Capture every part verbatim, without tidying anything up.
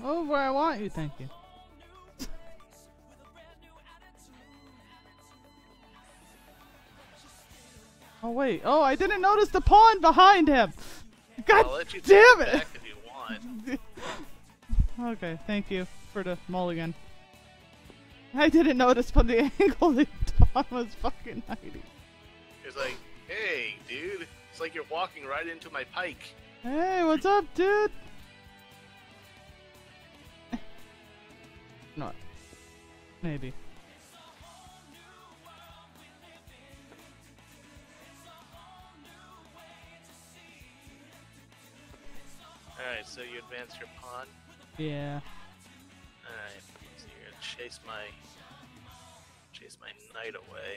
Move where I want you, thank you. Oh wait, oh I didn't notice the pawn behind him! God I'll let you damn take it! it back if you want. Okay, thank you for the mulligan. I didn't notice from the angle the pawn was fucking hiding. It's like, hey dude, it's like you're walking right into my pike. Hey, what's up, dude? No. Maybe. Alright, so you advance your pawn. Yeah. Alright, so you're gonna chase my chase my knight away.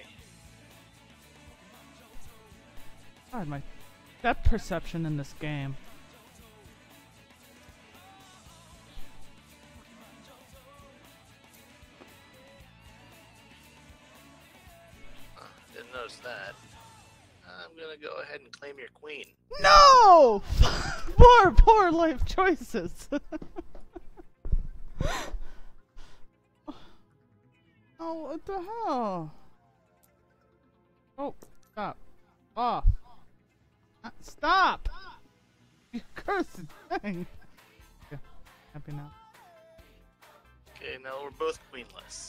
God, my depth perception in this game. Huh, didn't notice that. I'm gonna go ahead and claim your queen. No! Poor, poor life choices. Oh, what the hell? Oh, stop. Off. Uh, stop! You cursed thing. Okay, happy now. Okay, now we're both queenless.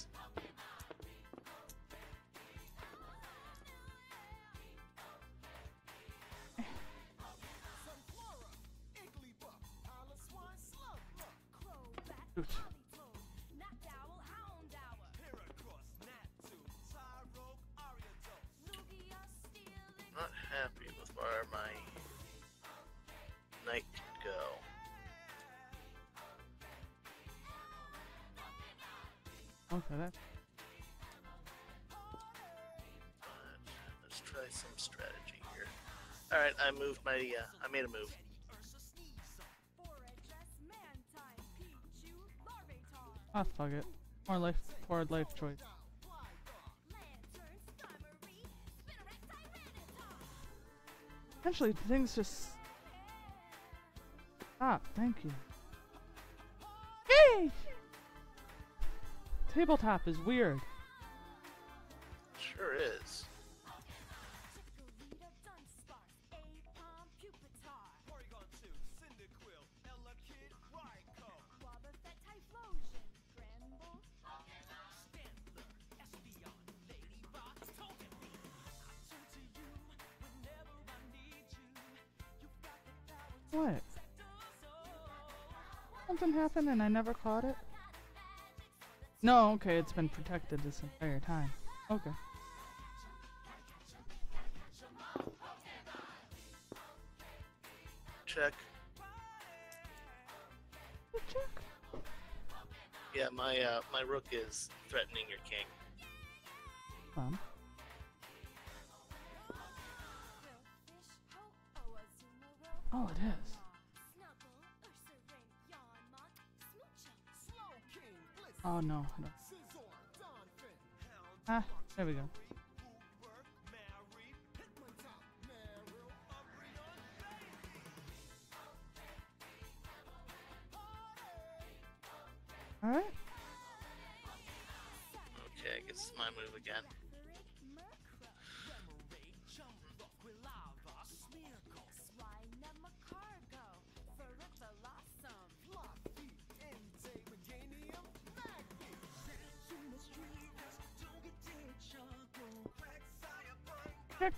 Oops. Not happy with where my knight can go. Okay, that. But let's try some strategy here. Alright, I moved my, uh, I made a move. Ah, fuck it. More life, poor life choice. Eventually, things just stop. Thank you. Hey! Tabletop is weird. Sure is. What? Something happened and I never caught it? No, okay, it's been protected this entire time. Okay. Check. Check. Yeah, my uh, my rook is threatening your king. Um. Oh, it is. Oh no, no. Ah, there we go. Alright. Okay, I guess it's my move again. Check.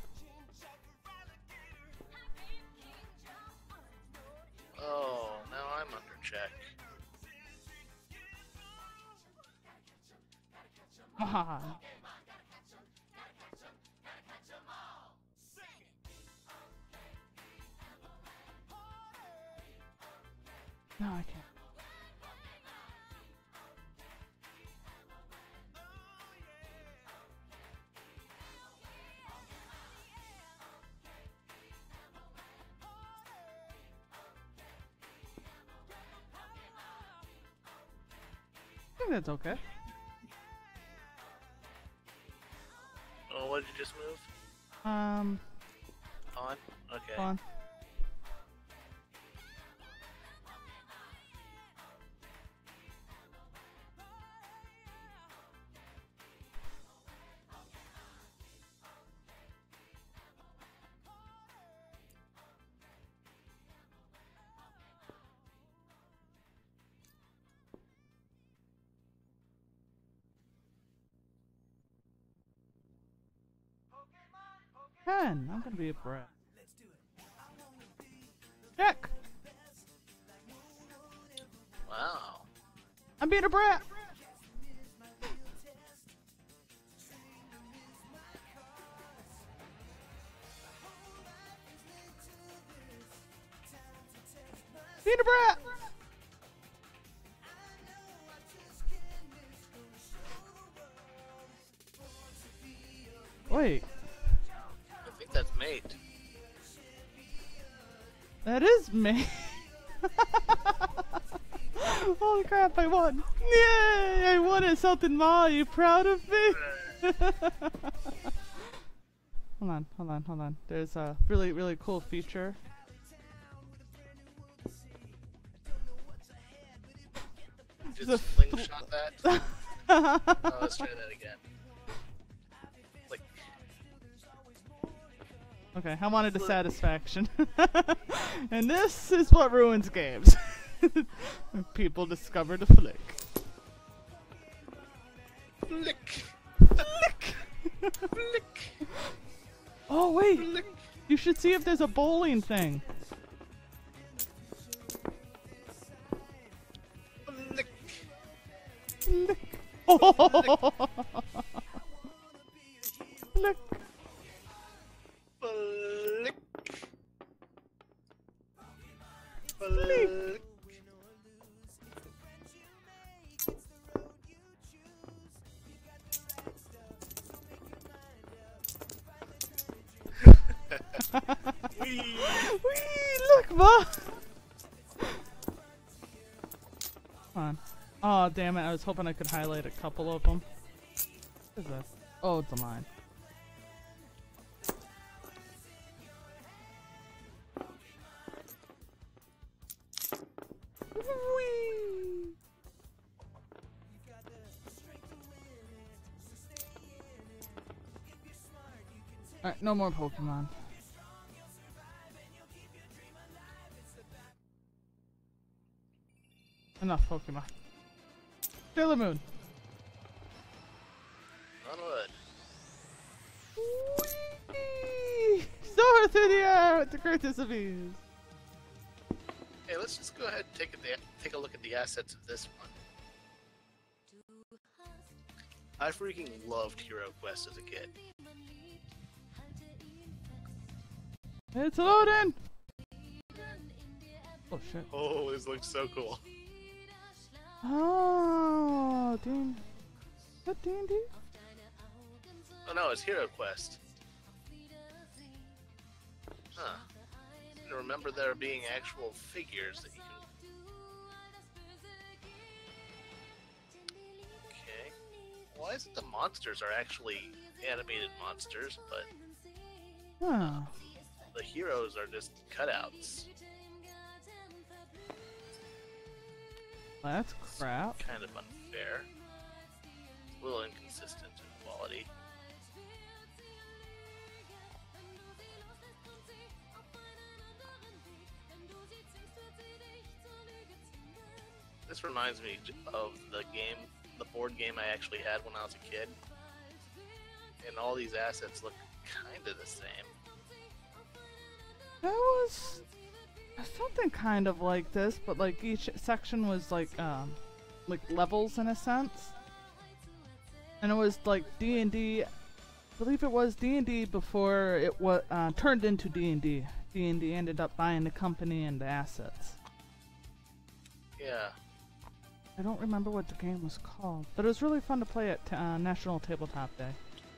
Oh, now I'm under check. Ah. No, I can't. I think that's okay. Oh, what did you just move? Um, Pawn? Okay. Pawn. can. I'm gonna be a brat. Check. Wow. I'm being a brat. Being a brat. Wait. I think that's mate. That is me. Holy crap, I won. Yay! I won at something, Ma. Are you proud of me? Hold on, hold on, hold on. There's a really, really cool feature. Just slingshot that? Oh, let's try that again. Like, Okay, I wanted the satisfaction. And this is what ruins games. When people discover the flick. flick, Flick! flick, Oh, wait! flick. You should see if there's a bowling thing. Flick. Flick! Oh! Flick! Flick. Flick! Flick. Wee. Whee! Look, Ma! Come on. Oh, damn it. I was hoping I could highlight a couple of them. What is this? Oh, it's a line. Whee! Alright, no more Pokemon. Enough Pokemon. Sailor Moon. Onward. Whee! Soar through the air with the greatest of ease. Hey, let's just go ahead and take a, take a look at the assets of this one. I freaking loved Hero Quest as a kid. It's loading! Oh shit. Oh, this looks so cool. Oh, ding. What D and D? Oh no, it's Hero Quest. Huh. I remember there being actual figures that you can... Okay. Why is it the monsters are actually animated monsters, but Huh. the heroes are just cutouts? That's crap. Kind of unfair. A little inconsistent in quality. This reminds me of the game, the board game I actually had when I was a kid. And all these assets look kind of the same. That was something kind of like this, but like each section was like um like levels in a sense. And it was like D and D, I believe it was D and D before it was uh, turned into D and D. D and D ended up buying the company and the assets. Yeah. I don't remember what the game was called, but it was really fun to play at uh, National Tabletop Day.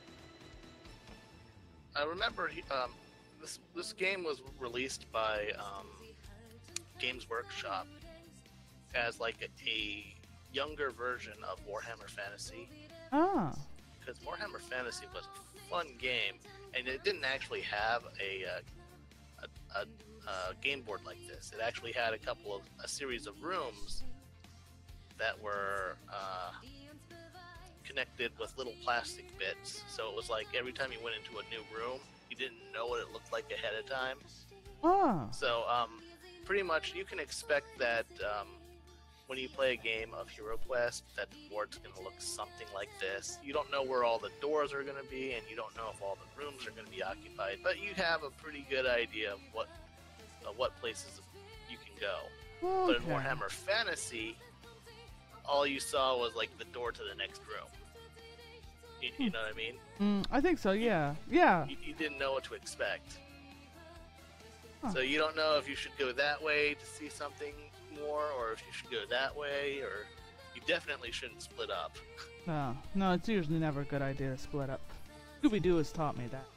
I remember he- um, this this game was released by um, Games Workshop as like a, a younger version of Warhammer Fantasy. Ah. Because Warhammer Fantasy was a fun game, and it didn't actually have a, uh, a, a, a game board like this. It actually had a couple of a series of rooms that were uh, connected with little plastic bits. So it was like every time you went into a new room, you didn't know what it looked like ahead of time. Ah. So um, pretty much you can expect that um, when you play a game of Hero Quest that the board's going to look something like this. You don't know where all the doors are going to be, and you don't know if all the rooms are going to be occupied, but you have a pretty good idea of what uh, what places you can go. Okay. But in Warhammer Fantasy, all you saw was like the door to the next room. You, you know what I mean? Mm, I think so. Yeah. Yeah. You, you didn't know what to expect. Huh. So you don't know if you should go that way to see something more, or if you should go that way, or you definitely shouldn't split up. No, no, it's usually never a good idea to split up. Scooby-Doo has taught me that.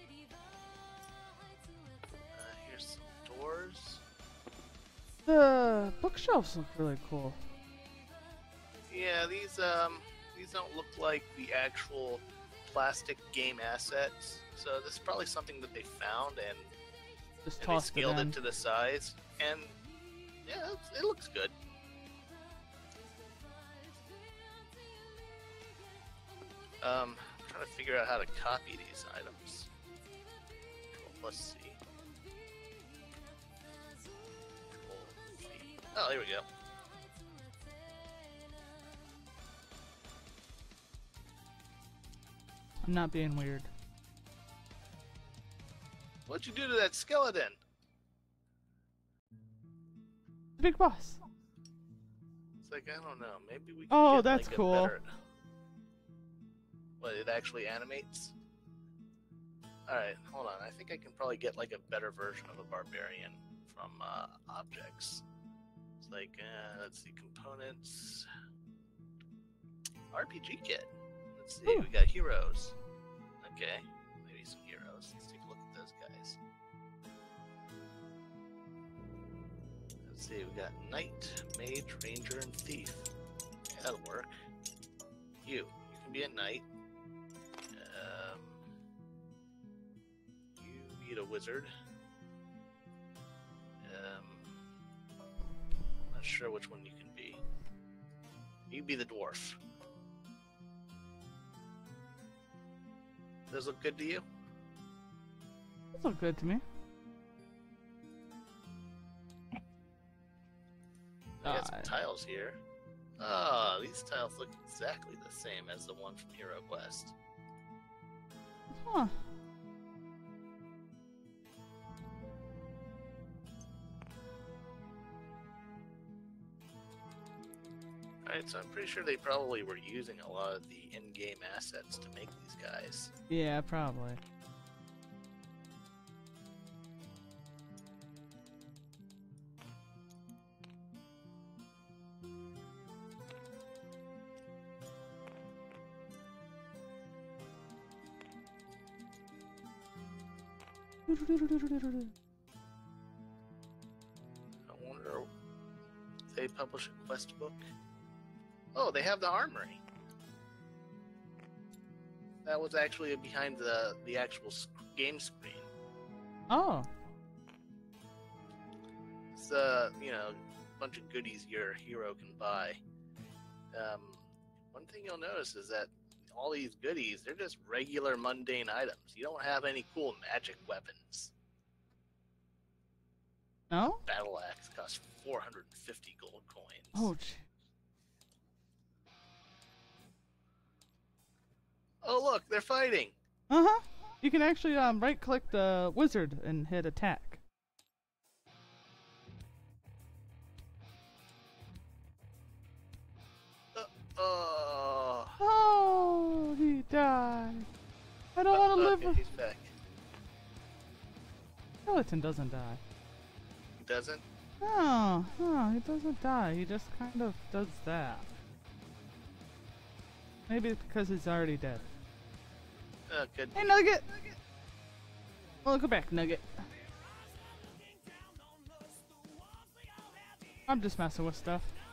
Uh, here's some doors. The bookshelves look really cool. Yeah, these um these don't look like the actual plastic game assets. So this is probably something that they found and, Just and they tossed scaled it in. it to the size. And yeah, it's, it looks good. Um, I'm trying to figure out how to copy these items. Control plus C. Control V. Oh, here we go. I'm not being weird. What'd you do to that skeleton? The big boss. It's like, I don't know, maybe we can Oh, get, that's like, a cool. better... What, it actually animates? Alright, hold on. I think I can probably get like a better version of a barbarian from uh, objects. It's like, uh, let's see, components. R P G kit. Let's see, Ooh. we got heroes. Okay, maybe some heroes. Let's take a look at those guys. Let's see, we got knight, mage, ranger, and thief. Yeah, that'll work. You, you can be a knight. Um, you beat a wizard. Um, not sure which one you can be. You can be the dwarf. Does those look good to you? Those look good to me. I got some Uh, tiles here. Ah, these tiles look exactly the same as the one from Hero Quest. Huh. Alright, so I'm pretty sure they probably were using a lot of the in-game assets to make these guys. Yeah, probably. I wonder if they publish a quest book. Oh, they have the armory. That was actually behind the the actual sc- game screen. Oh. It's uh, you know, a bunch of goodies your hero can buy. Um, one thing you'll notice is that all these goodies, they're just regular mundane items. You don't have any cool magic weapons. No? Battle axe costs four hundred fifty gold coins. Oh, gee. Oh, look, they're fighting. Uh-huh. You can actually um, right-click the wizard and hit attack. Uh, oh. Oh, he died. I don't want to Oh, live okay, with... he's back. Skeleton doesn't die. He doesn't? No, no, he doesn't die. He just kind of does that. Maybe it's because he's already dead. Oh, good. Hey, Nugget! Welcome back, Nugget. I'm just messing with stuff.